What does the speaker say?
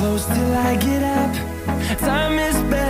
close till I get up. Time is barely